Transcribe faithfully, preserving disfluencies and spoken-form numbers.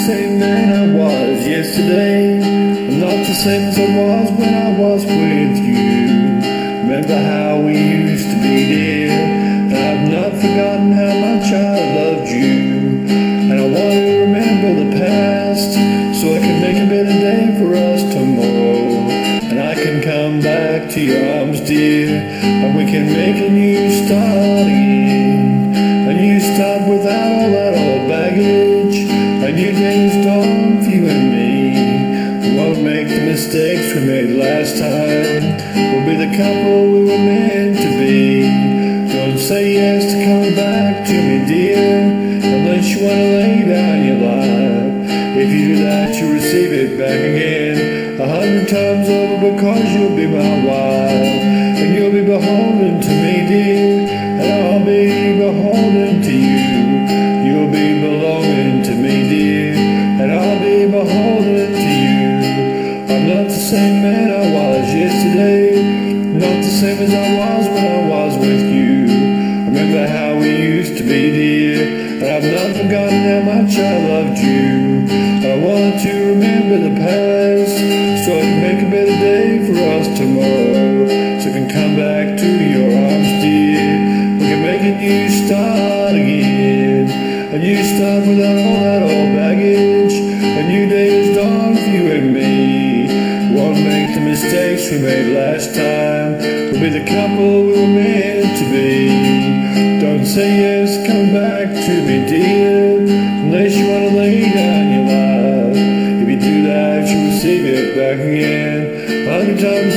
same man I was yesterday. I'm not the same as I was when I was with you. Remember how we used to be, dear, and I've not forgotten how much I loved you. And I want to remember the past, so I can make a better day for us tomorrow. And I can come back to your arms, dear, and we can make a new start again. A new start without all that old baggage. A new day's dawn for you and me. We won't make the mistakes we made last time. We'll be the couple we were meant to be. Don't say yes to coming back to me, dear, unless you want to lay down your life. If you do that, you'll receive it back again a hundred times over, because you'll be my wife. And you'll be beholden to me, dear, and I'll be beholden to you. You'll be belonging to me, dear, and I'll be beholden to you. I'm not the same man I was yesterday, not the same as I was when I was with you. Remember how we used to be, dear, and I've not forgotten how much I loved you. I want to remember the past, so I can make a better day for us tomorrow. So I can come back to your arms, dear. We can make a new start again. A new start without all that old baggage. A new day is dawn for you and me. We won't make the mistakes we made last time. We'll be the couple we were meant to be. Don't say yes, come back to me, dear, unless you want to lay down your life. If you do that, you'll receive it back again a hundred times